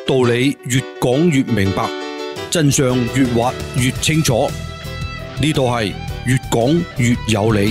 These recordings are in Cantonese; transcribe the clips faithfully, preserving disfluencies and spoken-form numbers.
道理越講越明白，真相越挖越清楚。呢度係越講越有理。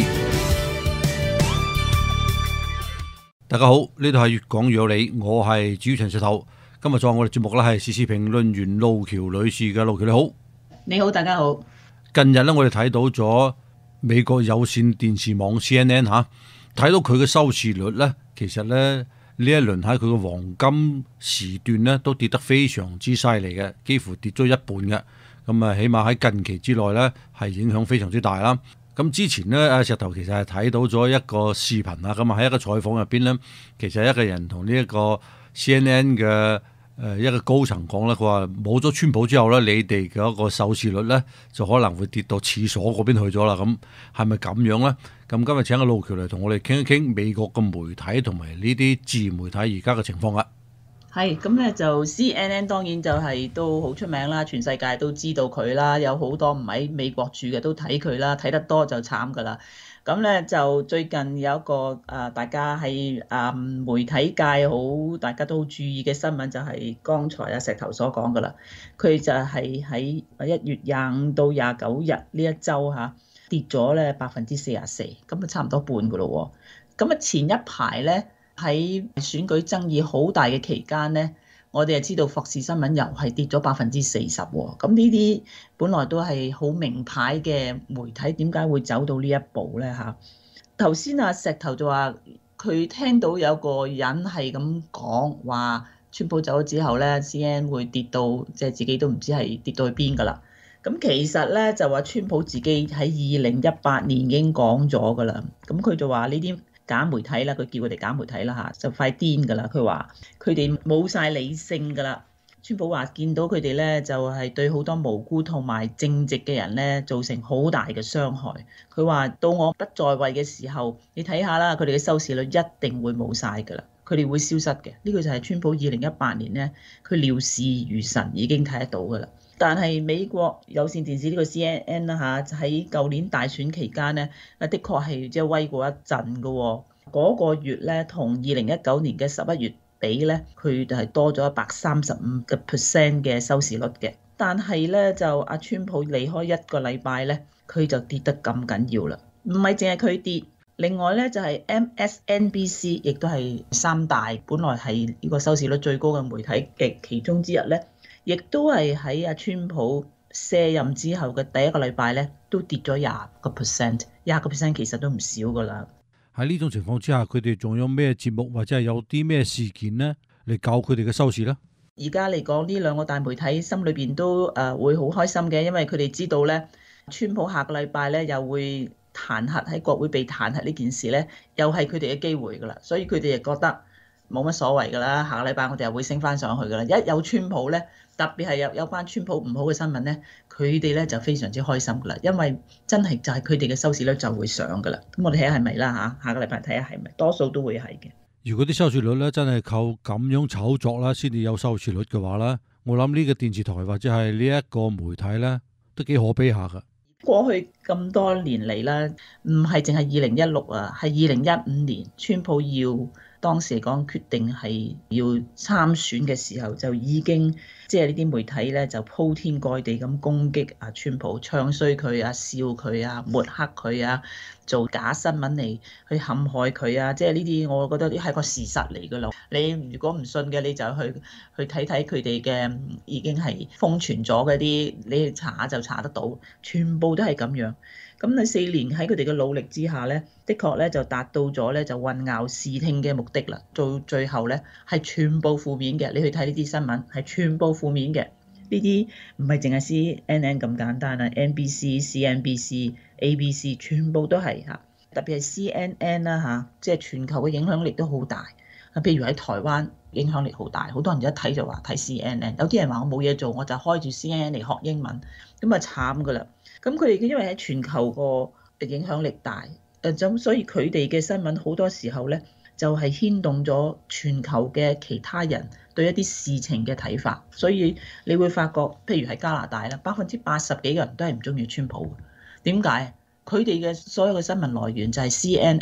大家好，呢度係越講越有理，我係主持人石頭。今日做我哋節目咧係時事評論員路橋女士嘅。路橋你好。 你好，大家好。 近日咧，我哋睇到咗美國有線電視網 C N N 吓，睇到佢嘅收視率咧，其實咧呢一輪喺佢嘅黃金時段咧都跌得非常之犀利嘅，幾乎跌咗一半嘅。咁啊，起碼喺近期之內咧係影響非常之大啦。咁之前咧，阿石頭其實係睇到咗一個視頻啊，咁啊喺一個採訪入邊咧，其實一個人同呢一個 C N N 嘅誒一個高層講咧，佢話冇咗川普之後咧，你哋嘅一個收視率咧就可能會跌到廁所嗰邊去咗啦。咁係咪咁樣咧？咁今日請阿路橋嚟同我哋傾一傾美國嘅媒體同埋呢啲自然媒體而家嘅情況啦。 係咁咧，就 C N N 當然就係都好出名啦，全世界都知道佢啦，有好多唔喺美國住嘅都睇佢啦，睇得多就慘噶啦。咁咧就最近有一個啊，大家喺啊媒體界好大家都好注意嘅新聞，就係剛才阿石頭所講噶啦。佢就係喺一月廿五到廿九日呢一週嚇跌咗咧百分之四十四，咁啊差唔多半噶咯喎。咁啊前一排咧喺選舉爭議好大嘅期間咧，我哋就知道霍士新聞又係跌咗百分之四十喎。咁呢啲本來都係好名牌嘅媒體，點解會走到呢一步咧？嚇，頭先阿石頭就話佢聽到有個人係咁講話，川普走咗之後咧 ，C N N 會跌到即係自己都唔知係跌到去邊㗎啦。咁其實咧就話川普自己喺二零一八年已經講咗㗎啦。咁佢就話呢啲假媒體啦，佢叫佢哋假媒體啦嚇，就快癲㗎啦！佢話佢哋冇晒理性㗎啦。川普話見到佢哋咧，就係對好多無辜同埋正直嘅人咧造成好大嘅傷害。佢話到我不在位嘅時候，你睇下啦，佢哋嘅收視率一定會冇晒㗎啦，佢哋會消失嘅。呢個就係川普二零一八年咧，佢料事如神，已經睇得到㗎啦。但係美國有線電視呢個 C N N 啦嚇，喺舊年大選期間咧，啊的確係即係威過一陣嘅喎。嗰個月咧，同二零一九年嘅十一月比咧，佢就係多咗一百三十五個 percent 嘅收視率嘅。但係咧，就阿川普離開一個禮拜咧，佢就跌得咁緊要啦。唔係淨係佢跌，另外咧就係 M S N B C 亦都係三大本來係呢個收視率最高嘅媒體嘅其中之一咧，亦都係喺阿川普卸任之後嘅第一個禮拜咧，都跌咗廿個 percent， 廿個 percent 其實都唔少噶啦。 喺呢種情況之下，佢哋仲有咩節目或者係有啲咩事件呢嚟救佢哋嘅收視呢？ 而家嚟講，呢兩個大媒體心裏邊都誒會好開心嘅，因為佢哋知道咧，川普下個禮拜咧又會彈劾，喺國會被彈劾呢件事咧，又係佢哋嘅機會噶啦，所以佢哋就覺得冇乜所謂噶啦，下個禮拜我哋又會升翻上去噶啦。一有川普咧，特別係有有關川普唔好嘅新聞咧，佢哋咧就非常之開心噶啦，因為真係就係佢哋嘅收視率就會上噶啦。咁我哋睇下係咪啦嚇，下個禮拜睇下係咪，多數都會係嘅。 如果啲收視率咧真係靠咁樣炒作啦，先至有收視率嘅話咧，我諗呢個電視台或者係呢一個媒體咧，都幾可悲下噶。 過去咁多年嚟啦，唔係淨係二零一六啊，係二零一五年川普要當時嚟講決定係要參選嘅時候，就已經即係呢啲媒體咧就鋪天蓋地咁攻擊啊川普，唱衰佢啊，笑佢啊，抹黑佢啊，做假新聞嚟去陷害佢啊，即係呢啲我覺得呢係個事實嚟㗎啦。你如果唔信嘅，你就去去睇睇佢哋嘅已經係封存咗嗰啲，你去查下就查得到，全部都係咁樣。咁喺四年喺佢哋嘅努力之下咧，的確咧就達到咗咧就混淆視聽嘅目的啦。到最後咧係全部負面嘅，你去睇呢啲新聞係全部負面嘅。呢啲唔係淨係 C N N 咁簡單啊 ，N B C、C N B C、A B C 全部都係嚇，特別係 C N N 啦嚇，即係全球嘅影響力都好大。啊，譬如喺台灣影響力好大，好多人一睇就話睇 C N N， 有啲人話我冇嘢做，我就開住 C N N 嚟學英文，咁啊慘㗎啦。咁佢哋因為喺全球個影響力大，誒咁所以佢哋嘅新聞好多時候咧就係牽動咗全球嘅其他人對一啲事情嘅睇法，所以你會發覺，譬如喺加拿大啦，百分之八十幾個人都係唔中意川普嘅。點解？佢哋嘅所有嘅新聞來源就係 C N N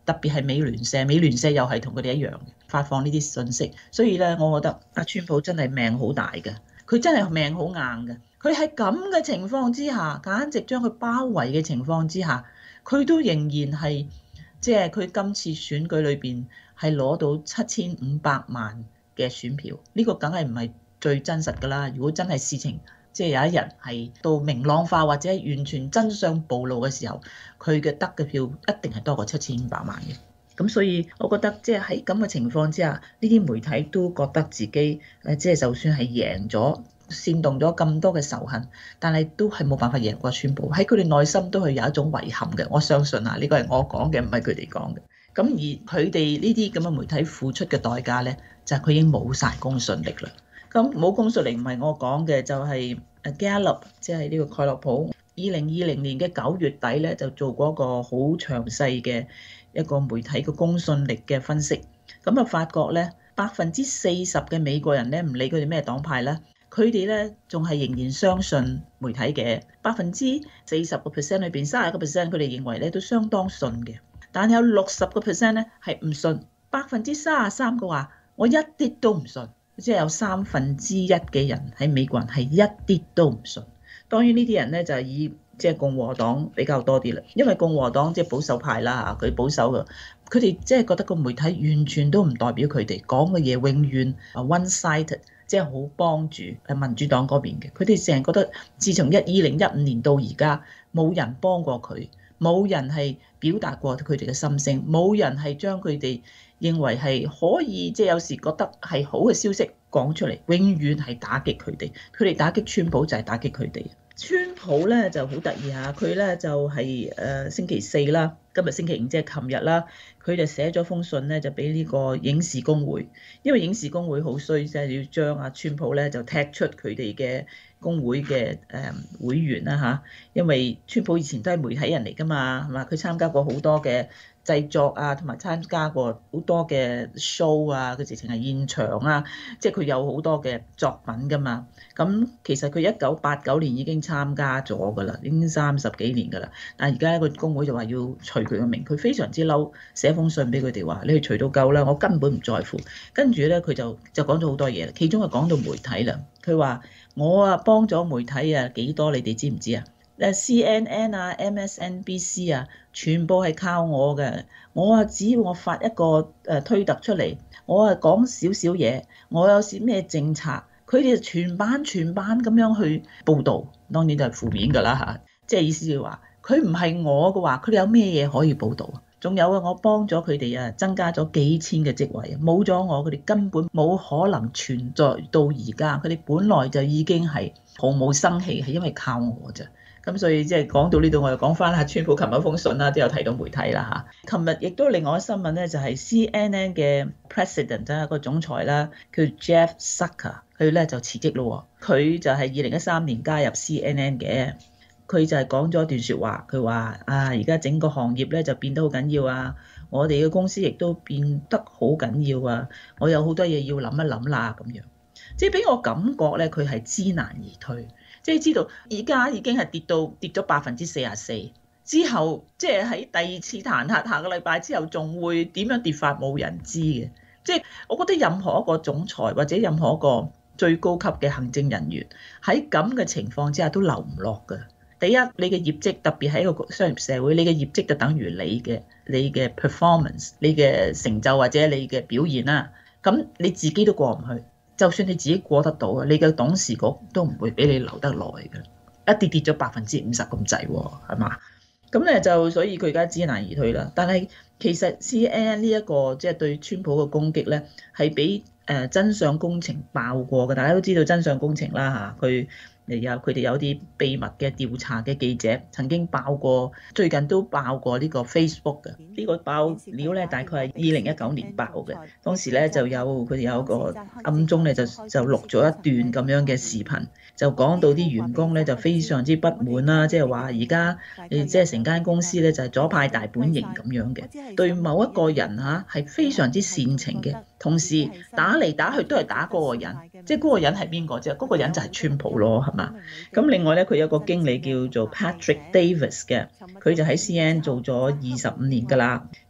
特別係美聯社，美聯社又係同佢哋一樣發放呢啲信息，所以咧，我覺得阿川普真係命好大嘅，佢真係命好硬嘅。佢喺咁嘅情況之下，簡直將佢包圍嘅情況之下，佢都仍然係即係佢今次選舉裏邊係攞到七千五百萬嘅選票，呢個梗係唔係最真實㗎啦。如果真係事情即係有一日係到明朗化或者完全真相暴露嘅時候，佢嘅得嘅票一定係多過七千五百萬嘅。咁所以我覺得即係喺咁嘅情況之下，呢啲媒體都覺得自己誒即係就算係贏咗，煽動咗咁多嘅仇恨，但係都係冇辦法贏過川普，喺佢哋內心都係有一種遺憾嘅。我相信啊，呢個係我講嘅，唔係佢哋講嘅。咁而佢哋呢啲咁嘅媒體付出嘅代價咧，就係佢已經冇晒公信力啦。咁冇公信力唔係我講嘅，就係 Gallup， 即係呢個蓋洛普，二零二零年嘅九月底咧就做過一個好詳細嘅一個媒體嘅公信力嘅分析。咁啊發覺咧，百分之四十嘅美國人咧，唔理佢哋咩黨派咧，佢哋咧仲係仍然相信媒體嘅。百分之四十個 percent 裏邊，三十個 percent 佢哋認為咧都相當信嘅，但係有六十個 percent 咧係唔信。百分之三十三個話我一啲都唔信。即係有三分之一嘅人喺美國人係一啲都唔信。當然呢啲人咧就係以即係共和黨比較多啲啦，因為共和黨即係保守派啦嚇，佢保守嘅，佢哋即係覺得個媒體完全都唔代表佢哋講嘅嘢，永遠啊 one-sided，即係好幫住誒民主黨嗰邊嘅。佢哋成日覺得，自從一二零一五年到而家，冇人幫過佢，冇人係表達過佢哋嘅心聲，冇人係將佢哋認為係可以，即係有時覺得係好嘅消息講出嚟，永遠係打擊佢哋。佢哋打擊川普就係打擊佢哋。川普咧就好得意嚇，佢咧就係誒星期四啦，今日星期五即係琴日啦，佢就寫咗封信咧，就俾呢個影視工會，因為影視工會好衰，即係要將阿川普咧就踢出佢哋嘅工會嘅誒會員啦嚇，因為川普以前都係媒體人嚟㗎嘛，係嘛？佢參加過好多嘅製作啊，同埋參加過好多嘅 show 啊，佢直情係現場啊，即係佢有好多嘅作品㗎嘛。咁其實佢一九八九年已經參加咗㗎啦，已經三十幾年㗎啦。但係而家個工會就話要除佢嘅名，佢非常之嬲，寫封信俾佢哋話：你去除到夠啦，我根本唔在乎。跟住咧，佢就就講咗好多嘢啦，其中就講到媒體啦。佢話：我啊幫咗媒體啊幾多，你哋知唔知啊？誒 C N N 啊、M S N B C 啊，全部係靠我嘅。我啊只要我發一個誒推特出嚟，我啊講少少嘢，我有啲咩政策，佢哋就全版全版咁樣去報導，當然就係負面㗎啦嚇。即係意思就話，佢唔係我嘅話，佢哋有咩嘢可以報導啊？仲有啊，我幫咗佢哋啊，增加咗幾千嘅職位，冇咗我，佢哋根本冇可能存在到而家。佢哋本來就已經係毫無生氣，係因為靠我咋。咁所以即係講到呢度，我又講翻下川普琴日封信啦，都有提到媒體啦嚇。琴日亦都另外一個新聞咧，就係 C N N 嘅 President 啊個總裁啦，叫 Jeff Zucker，佢咧就辭職咯。佢就係二零一三年加入 C N N 嘅，佢就係講咗一段説話，佢話啊，而家整個行業咧就變得好緊要啊，我哋嘅公司亦都變得好緊要啊，我有好多嘢要諗一諗啦咁樣。即係俾我感覺咧，佢係知難而退。即係知道而家已經係跌到跌咗百分之四十四，之後即係喺第二次彈劾下個禮拜之後，仲會點樣跌法冇人知嘅。即係我覺得任何一個總裁或者任何一個最高級嘅行政人員喺咁嘅情況之下都留唔落㗎。第一，你嘅業績特別喺一個商業社會，你嘅業績就等於你嘅你嘅 performance，你嘅成就或者你嘅表現啦。咁你自己都過唔去。就算你自己過得到啊，你嘅董事局都唔會俾你留得耐嘅，一跌跌咗百分之五十咁滯喎，係嘛？咁咧就所以佢而家知難而退啦。但係其實 C N N 呢一個即係對川普嘅攻擊咧，係俾誒真相工程爆過嘅。大家都知道真相工程啦嚇，佢有佢哋有啲秘密嘅調查嘅記者曾經爆過，最近都爆過呢個 Facebook 嘅呢、呢個爆料咧，大概係二零一九年爆嘅。當時咧就有佢哋有個暗中咧就就錄咗一段咁樣嘅視頻，就講到啲員工咧就非常之不滿啦，即係話而家誒即係成間公司咧就係左派大本營咁樣嘅，對某一個人嚇係非常之煽情嘅，同時打嚟打去都係打嗰個人，即係嗰個人係邊個啫？嗰個人就係川普咯。咁另外咧，佢有個經理叫做 Patrick Davis 嘅，佢就喺 C N N 做咗二十五年㗎啦。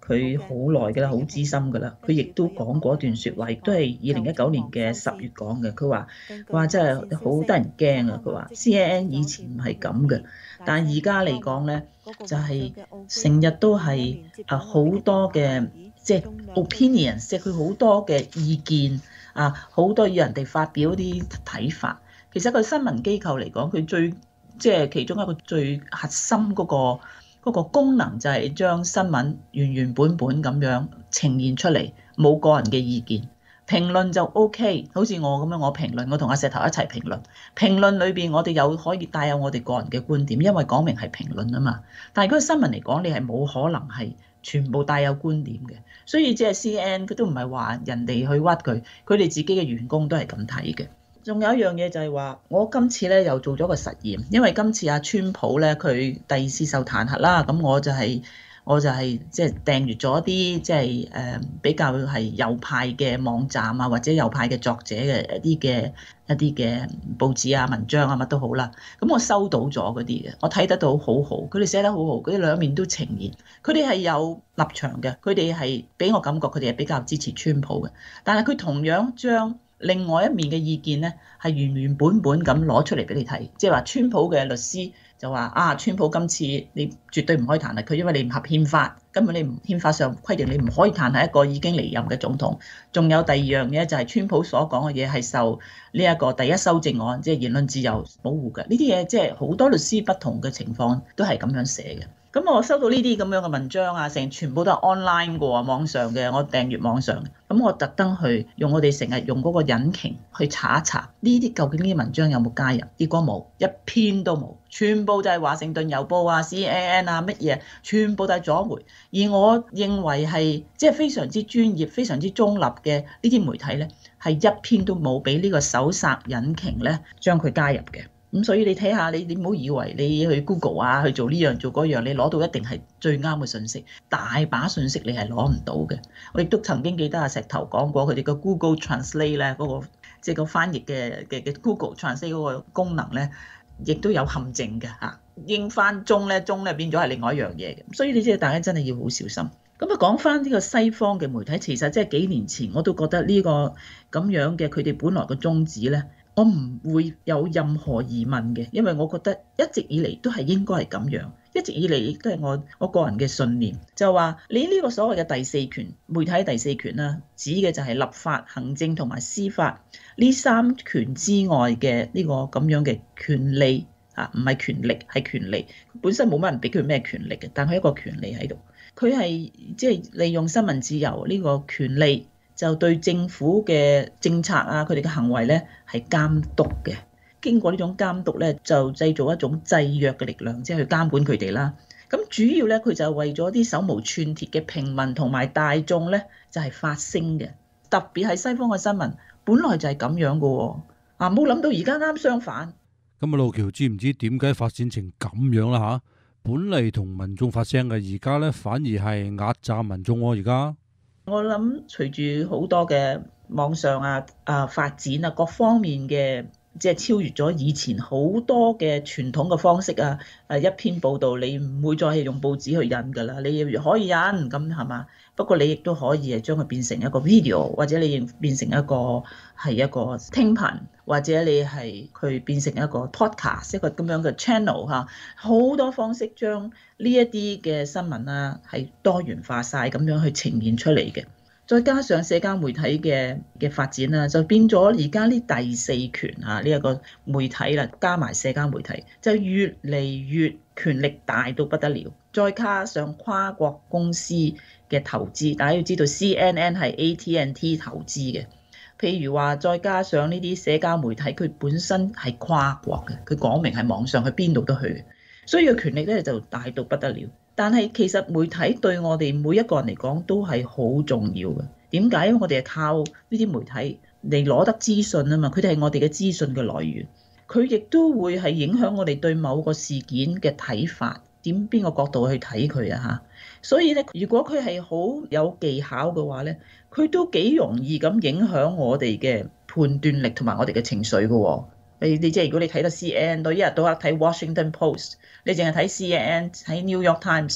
佢好耐㗎啦，好資深㗎啦。佢亦都講過一段説話，亦都係二零一九年嘅十月講嘅。佢話：佢話真係好得人驚啊！佢話 C N N 以前唔係咁嘅，但係而家嚟講咧，就係成日都係啊好多嘅即係 opinion，即係佢好多嘅意見啊，好多要人哋發表啲睇法。其實個新聞機構嚟講，佢最即係其中一個最核心嗰個。嗰個功能就係將新聞原原本本咁樣呈現出嚟，冇個人嘅意見。評論就 OK， 好似我咁樣，我評論，我同阿石頭一齊評論。評論裏邊我哋有可以帶有我哋個人嘅觀點，因為講明係評論啊嘛。但係如果新聞嚟講，你係冇可能係全部帶有觀點嘅。所以即係 C N N 佢都唔係話人哋去屈佢，佢哋自己嘅員工都係咁睇嘅。仲有一樣嘢就係話，我今次咧又做咗個實驗，因為今次阿川普咧佢第二次受彈劾啦，咁我就係、是、我就係即係訂閲咗啲即係誒比較係右派嘅網站啊，或者右派嘅作者嘅一啲嘅一啲嘅報紙啊、文章啊乜都好啦，咁我收到咗嗰啲嘅，我睇得到好好，佢哋寫得好好，佢哋兩面都呈現，佢哋係有立場嘅，佢哋係俾我感覺佢哋係比較支持川普嘅，但係佢同樣將另外一面嘅意見咧，係原原本本咁攞出嚟俾你睇，即係話川普嘅律師就話啊，川普今次你絕對唔可以彈劾佢，因為你唔合憲法，根本你唔憲法上規定你唔可以彈劾一個已經離任嘅總統。仲有第二樣嘢就係川普所講嘅嘢係受呢一個第一修正案，即係言論自由保護嘅。呢啲嘢即係好多律師不同嘅情況都係咁樣寫嘅。咁我收到呢啲咁樣嘅文章啊，成全部都係 online 嘅喎，網上嘅，我訂閱網上嘅。咁我特登去用我哋成日用嗰個引擎去查一查呢啲究竟呢啲文章有冇加入，結果冇，一篇都冇，全部就係華盛頓郵報啊、C N N 啊乜嘢，全部都係左媒。而我認為係即係非常之專業、非常之中立嘅呢啲媒體咧，係一篇都冇俾呢個搜索引擎咧將佢加入嘅。咁所以你睇下，你你唔好以為你去 Google 啊去做呢樣做嗰樣，你攞到一定係最啱嘅信息，大把信息你係攞唔到嘅。我亦都曾經記得阿石頭講過，佢哋個 Google Translate 咧嗰個即係個翻譯嘅嘅嘅 Google Translate 嗰個功能咧，亦都有陷阱嘅嚇。英翻中咧，中咧變咗係另外一樣嘢嘅，所以你知大家真係要好小心。咁啊，講翻呢個西方嘅媒體，其實即係幾年前我都覺得呢個咁樣嘅佢哋本來嘅宗旨咧。我唔會有任何疑問嘅，因為我覺得一直以嚟都係應該係咁樣，一直以嚟亦都係我我個人嘅信念，就話你呢個所謂嘅第四權，媒體第四權啦，指嘅就係立法、行政同埋司法呢三權之外嘅呢個咁樣嘅權利啊，唔係權力，係權利，本身冇乜人俾佢咩權力嘅，但係一個權利喺度，佢係即係利用新聞自由呢個權利。就對政府嘅政策啊，佢哋嘅行為咧係監督嘅。經過呢種監督咧，就製造一種制約嘅力量，即係去監管佢哋啦。咁主要咧，佢就係為咗啲手無寸鐵嘅平民同埋大眾咧，就係發聲嘅。特別係西方嘅新聞，本來就係咁樣嘅喎。啊，冇諗到而家啱相反。 咁啊，路橋知唔知點解發展成咁樣啦？嚇，本嚟同民眾發聲嘅，而家咧反而係壓榨民眾喎。而家我諗隨住好多嘅網上啊啊發展啊各方面嘅，即係超越咗以前好多嘅傳統嘅方式啊！誒一篇報道你唔會再係用報紙去印㗎啦，你可以印咁係嘛？不過你亦都可以係將佢變成一個 video，或者你變成一個係一個聽頻，或者你係佢變成一個 podcast 一個咁樣嘅 channel 嚇，好多方式將呢一啲嘅新聞啊係多元化晒咁樣去呈現出嚟嘅。再加上社交媒體嘅嘅發展啦，就變咗而家呢第四權啊呢一個媒體啦，加埋社交媒體就越嚟越權力大到不得了。再加上跨國公司嘅投資，大家要知道 C N N 係 A T and T 投資嘅。譬如話，再加上呢啲社交媒體，佢本身係跨國嘅，佢講明係網上去邊度都去，所以個權力咧就大到不得了。但係其實媒體對我哋每一個人嚟講都係好重要嘅。點解？因為我哋係靠呢啲媒體嚟攞得資訊啊嘛，佢哋係我哋嘅資訊嘅來源，佢亦都會係影響我哋對某個事件嘅睇法，點邊個角度去睇佢啊嚇。所以咧，如果佢係好有技巧嘅話咧，佢都幾容易咁影響我哋嘅判斷力同埋我哋嘅情緒嘅喎。你你即係如果你睇得 C N N，到一日到黑睇 Washington Post，你淨係睇 C N N 睇 New York Times，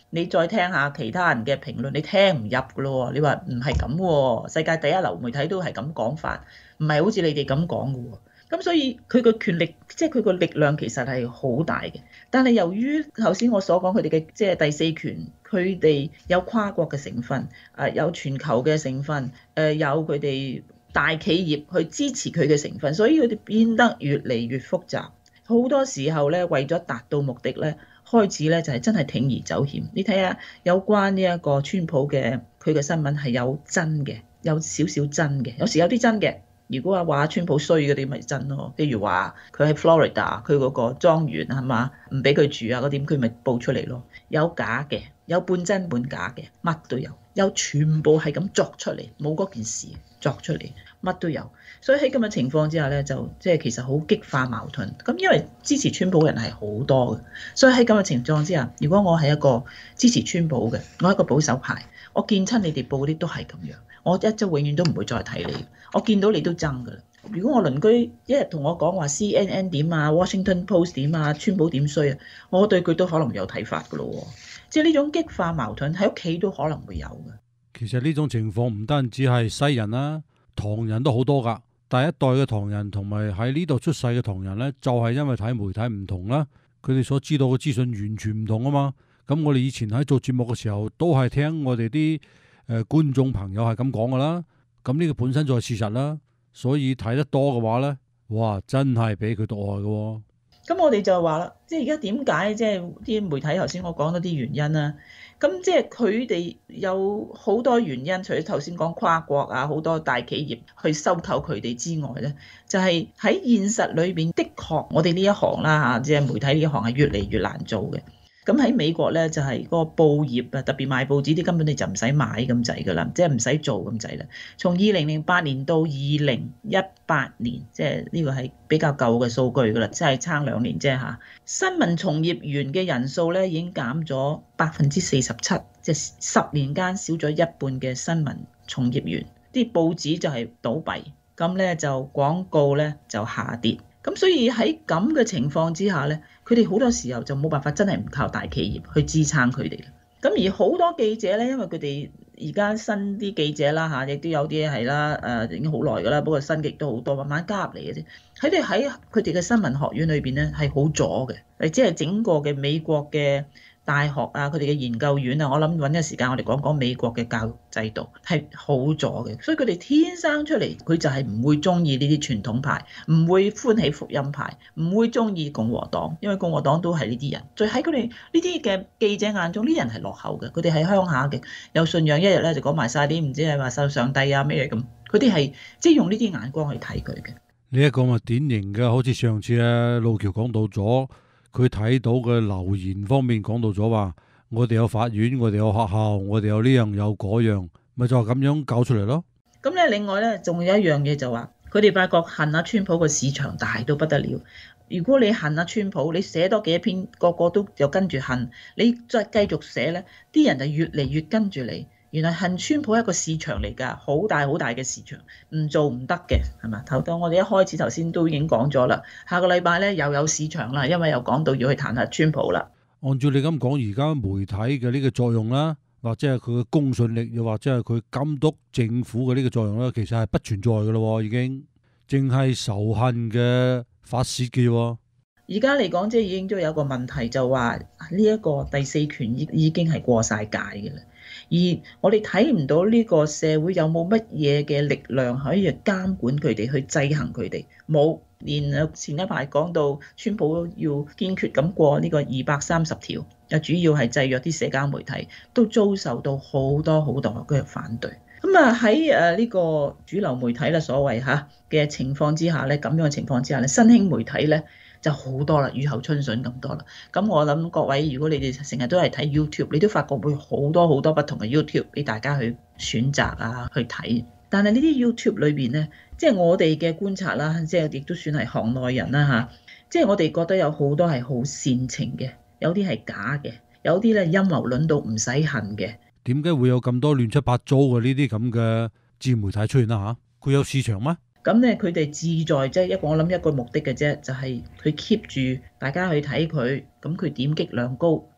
你再聽下其他人嘅評論，你聽唔入噶咯喎。你話唔係咁喎，世界第一流媒體都係咁講法，唔係好似你哋咁講噶喎。咁所以佢個權力，即係佢個力量其實係好大嘅。但係由於頭先我所講佢哋嘅即係第四權，佢哋有跨國嘅成分，誒有全球嘅成分，誒有佢哋大企業去支持佢嘅成分，所以佢哋變得越嚟越複雜。好多時候咧，為咗達到目的咧，開始咧就係真係鋌而走險。你睇下有關呢一個川普嘅佢嘅新聞係有真嘅，有少少真嘅，有時有啲真嘅。如果話話川普衰嗰啲咪真咯，譬如話佢喺 Florida 佢嗰個莊園係嘛，唔俾佢住啊嗰啲，佢咪報出嚟咯。有假嘅，有半真半假嘅，乜都有，有全部係咁作出嚟，冇嗰件事作出嚟，乜都有。所以喺咁嘅情況之下咧，就即係其實好激化矛盾。咁因為支持川普嘅人係好多嘅，所以喺咁嘅情況之下，如果我係一個支持川普嘅，我係一個保守派，我見親你哋報嗰啲都係咁樣，我一即永遠都唔會再睇你。我見到你都憎㗎啦。如果我鄰居一日同我講話 C N N 點啊 Washington Post 點啊川普點衰啊，我對佢都可能有睇法㗎咯。即係呢種激化矛盾喺屋企都可能會有嘅。 其實呢種情況唔單止係西人啦，唐人都好多㗎。第一代嘅唐人同埋喺呢度出世嘅唐人呢，就係因為睇媒體唔同啦，佢哋所知道嘅資訊完全唔同啊嘛。咁我哋以前喺做節目嘅時候，都係聽我哋啲誒觀眾朋友係咁講㗎啦。咁呢個本身就係事實啦，所以睇得多嘅話呢，哇，真係俾佢毒害嘅喎。 咁我哋就話啦，即係而家點解即係啲媒體頭先我講咗啲原因啦。咁即係佢哋有好多原因，除咗頭先講跨國啊，好多大企業去收購佢哋之外咧，就係喺現實裏邊，的確我哋呢一行啦嚇，即係媒體呢一行係越嚟越難做嘅。咁喺美國咧就係嗰個報業啊，特別賣報紙啲根本你就唔使買咁滯噶啦，即係唔使做咁滯啦。從二零零八年到二零一八年，即係呢個係比較舊嘅數據噶啦，即係差兩年啫嚇。新聞從業員嘅人數咧已經減咗百分之四十七，即係十年間少咗一半嘅新聞從業員。啲報紙就係倒閉，咁咧就廣告咧就下跌。咁所以喺咁嘅情況之下咧，佢哋好多時候就冇辦法真係唔靠大企業去支撐佢哋。咁而好多記者咧，因為佢哋而家新啲記者啦嚇，亦都有啲係啦，誒已經好耐㗎啦，不過新嘅亦都好多，慢慢加入嚟嘅啫。佢哋喺佢哋嘅新聞學院裏邊咧係好左嘅，誒即係整個嘅美國嘅大學啊，佢哋嘅研究院啊，我諗揾個時間我哋講講美國嘅教育制度係好左嘅，所以佢哋天生出嚟佢就係唔會中意呢啲傳統派，唔會歡喜福音派，唔會中意共和黨，因為共和黨都係呢啲人。最喺佢哋呢啲嘅記者眼中，呢啲人係落後嘅，佢哋喺鄉下嘅，有信仰，一日咧就講埋晒啲唔知係話受上帝啊咩嘢咁，佢哋係即係用呢啲眼光去睇佢嘅。 呢一個咪典型嘅，好似上次啊路橋講到咗。佢睇到嘅留言方面講到咗話，我哋有法院，我哋有學校，我哋有呢樣有嗰樣，咪就係咁樣搞出嚟咯。 咁咧，另外咧，仲有一樣嘢就話，佢哋發覺恨阿川普個市場大到不得了。如果你恨阿川普，你寫多幾篇，個個都又跟住恨，你再繼續寫咧，啲人就越嚟越跟住你。原來恨川普係一個市場嚟㗎，好大好大嘅市場，唔做唔得嘅，係嘛？頭到我哋一開始頭先都已經講咗啦，下個禮拜咧又有市場啦，因為又講到要去彈下川普啦。 按照你咁講，而家媒體嘅呢個作用啦，或者係佢嘅公信力，又或者係佢監督政府嘅呢個作用咧，其實係不存在㗎咯，已經淨係仇恨嘅發泄嘅喎。 而家嚟講，即係已經都有個問題，就話呢一個第四權已已經係過晒界嘅啦。而我哋睇唔到呢個社會有冇乜嘢嘅力量可以監管佢哋，去制衡佢哋，冇。連前一排講到川普要堅決咁過呢個二百三十條，又主要係制約啲社交媒體，都遭受到好多好多嘅反對。咁啊喺誒呢個主流媒體啦，所謂嚇嘅情況之下咧，咁樣嘅情況之下咧，新興媒體咧就好多啦，雨後春筍咁多啦。咁我諗各位，如果你哋成日都係睇 YouTube， 你都發覺會好多好多不同嘅 YouTube 俾大家去選擇啊，去睇。但係呢啲 YouTube 裏邊咧，即係我哋嘅觀察啦，即係亦都算係行內人啦嚇。即係我哋覺得有好多係好煽情嘅，有啲係假嘅，有啲咧陰謀論到唔使恨嘅。 點解會有咁多亂七八糟嘅呢啲咁嘅自媒體出現啦嚇？佢有市場咩？ 咁咧，佢哋志在即係一個，我諗一個目的嘅啫，就係佢 keep 住大家去睇佢，咁佢點擊量高，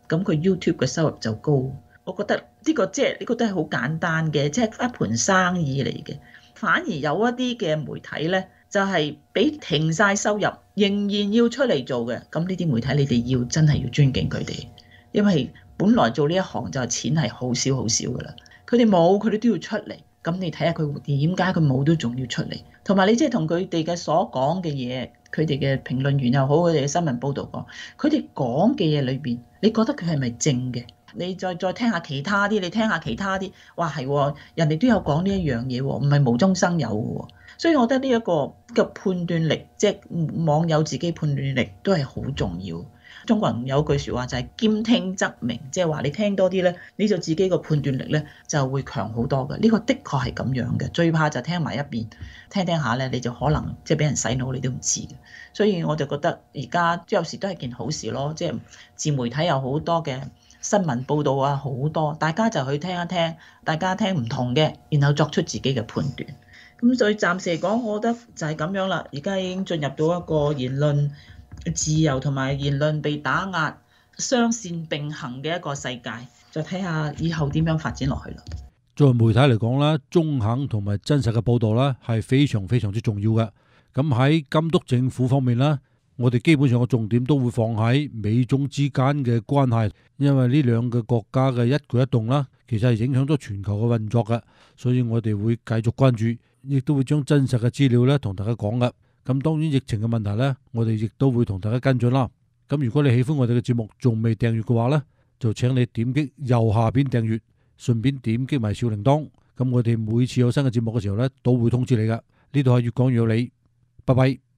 咁佢 YouTube 嘅收入就高。我覺得呢個即係呢個都係好簡單嘅，即係一盤生意嚟嘅。反而有一啲嘅媒體呢，就係俾停晒收入，仍然要出嚟做嘅。咁呢啲媒體你哋要真係要尊敬佢哋，因為本來做呢一行就係錢係好少好少噶啦。佢哋冇，佢哋都要出嚟。咁你睇下佢點解佢冇都仲要出嚟？同埋你即係同佢哋嘅所講嘅嘢，佢哋嘅評論員又好，佢哋嘅新聞報導講，佢哋講嘅嘢裏邊，你覺得佢係咪正嘅？你再再聽下其他啲，你聽下其他啲，哇係，人哋都有講呢一樣嘢喎，唔係無中生有嘅喎。所以我覺得呢一個嘅判斷力，即係網友自己判斷力都係好重要。中國人有句説話就係兼聽則明，即係話你聽多啲咧，你就自己個判斷力咧就會強好多嘅。呢個的確係咁樣嘅，最怕就聽埋一邊，聽聽下咧你就可能即係俾人洗腦，你都唔知嘅。所以我就覺得而家有時都係件好事咯，即係自媒體有好多嘅新聞報導啊，好多大家就去聽一聽，大家聽唔同嘅，然後作出自己嘅判斷。咁所以暫時嚟講，我覺得就係咁樣啦。而家已經進入到一個言論自由同埋言論被打壓、雙線並行嘅一個世界，就睇下以後點樣發展落去啦。 作為媒體嚟講啦，中肯同埋真實嘅報導啦，係非常非常之重要嘅。咁喺監督政府方面啦，我哋基本上嘅重點都會放喺美中之間嘅關係，因為呢兩個國家嘅一舉一動啦，其實係影響咗全球嘅運作嘅，所以我哋會繼續關注，亦都會將真實嘅資料咧同大家講嘅。咁當然疫情嘅問題呢，我哋亦都會同大家跟進啦。咁如果你喜歡我哋嘅節目，仲未訂閱嘅話呢，就請你點擊右下邊訂閱，順便點擊埋小鈴鐺。咁我哋每次有新嘅節目嘅時候呢，都會通知你噶。呢度係越講越有理，拜拜。